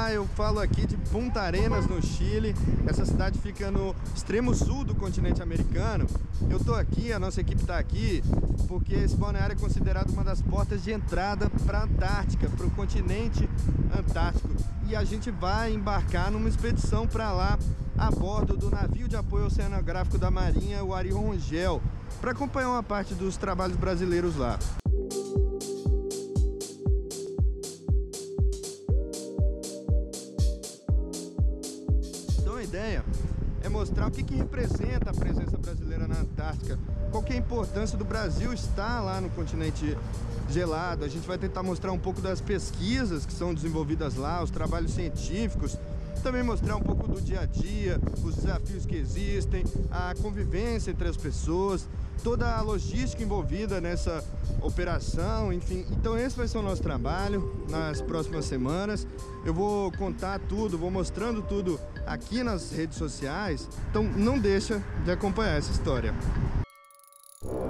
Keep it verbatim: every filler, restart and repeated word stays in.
Olá, eu falo aqui de Punta Arenas, no Chile. Essa cidade fica no extremo sul do continente americano. Eu tô aqui, a nossa equipe tá aqui, porque esse balneário é considerado uma das portas de entrada para a Antártica, para o continente antártico. E a gente vai embarcar numa expedição para lá, a bordo do navio de apoio oceanográfico da Marinha, o Ari Rongel, para acompanhar uma parte dos trabalhos brasileiros lá. A ideia é mostrar o que, que representa a presença brasileira na Antártica, qual que é a importância do Brasil estar lá no continente gelado. A gente vai tentar mostrar um pouco das pesquisas que são desenvolvidas lá, os trabalhos científicos, também mostrar um pouco do dia a dia, os desafios que existem, a convivência entre as pessoas, toda a logística envolvida nessa operação, enfim. Então esse vai ser o nosso trabalho nas próximas semanas. Eu vou contar tudo, vou mostrando tudo aqui nas redes sociais, então não deixa de acompanhar essa história.